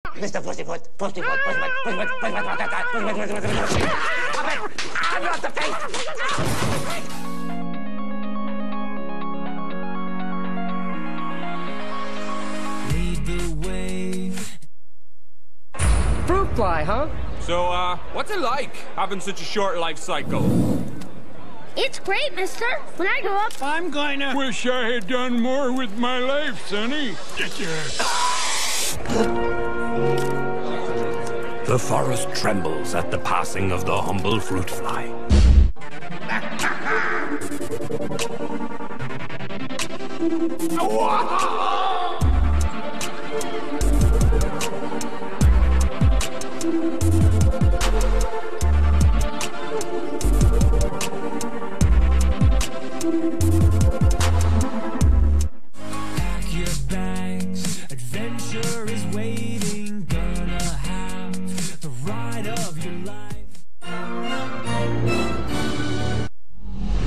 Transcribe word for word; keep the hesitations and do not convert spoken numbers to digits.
Mister Pussyfoot, Pussyfoot, Pussyfoot, Pussyfoot, Pussyfoot, Pussyfoot, Pussyfoot, Pussyfoot. I'm not the face. Lead the way. Fruit fly, huh? So, uh, what's it like having such a short life cycle? It's great, mister. When I grow up, I'm going to... Wish I had done more with my life, Sonny. The forest trembles at the passing of the humble fruit fly. Pack your bags. Adventure is waiting. Gonna have the ride of your life.